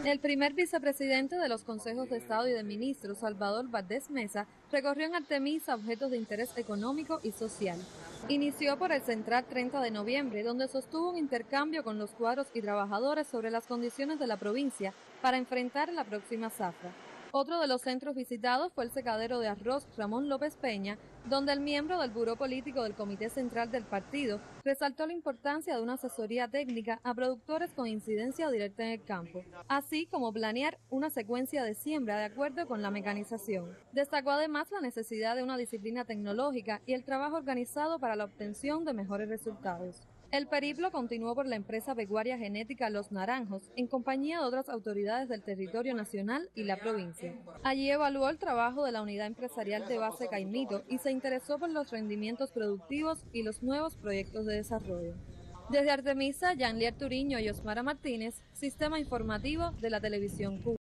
El primer vicepresidente de los Consejos de Estado y de Ministros, Salvador Valdés Mesa, recorrió en Artemisa objetos de interés económico y social. Inició por el Central 30 de noviembre, donde sostuvo un intercambio con los cuadros y trabajadores sobre las condiciones de la provincia para enfrentar la próxima zafra. Otro de los centros visitados fue el secadero de arroz Ramón López Peña, donde el miembro del Buró Político del Comité Central del partido resaltó la importancia de una asesoría técnica a productores con incidencia directa en el campo, así como planear una secuencia de siembra de acuerdo con la mecanización. Destacó además la necesidad de una disciplina tecnológica y el trabajo organizado para la obtención de mejores resultados. El periplo continuó por la empresa pecuaria genética Los Naranjos, en compañía de otras autoridades del territorio nacional y la provincia. Allí evaluó el trabajo de la unidad empresarial de base Caimito y se interesó por los rendimientos productivos y los nuevos proyectos de desarrollo. Desde Artemisa, Yanlier Turiño y Osmara Martínez, Sistema Informativo de la Televisión Cubana.